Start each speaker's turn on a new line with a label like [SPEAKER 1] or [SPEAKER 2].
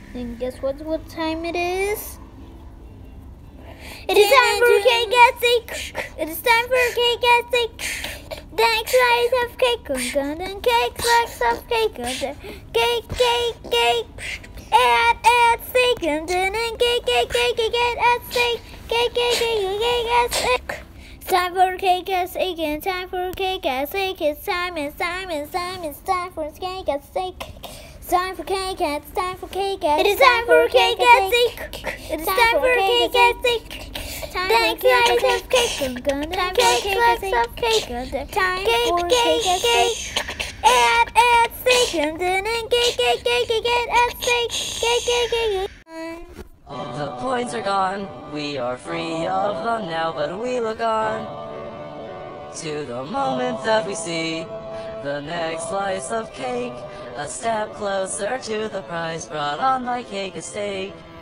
[SPEAKER 1] And guess what time it is? It is time for cake at steak. It is time for cake at steak. Next slice of cake, and cake, slice of cake, cake, at steak, and then cake at steak, cake at steak. It's time for cake at steak, and time for cake at steak. It's time for cake at steak. It's time for cake at, it's time for cake at. It is time for cake at steak. It is time for cake at steak. Next slice of cake, time for cake of cake, time for cake at steak, and then cake at steak,
[SPEAKER 2] All the points are gone, we are free of them now, but we look on to the moment that we see the next slice of cake, a step closer to the prize brought on by cake and steak.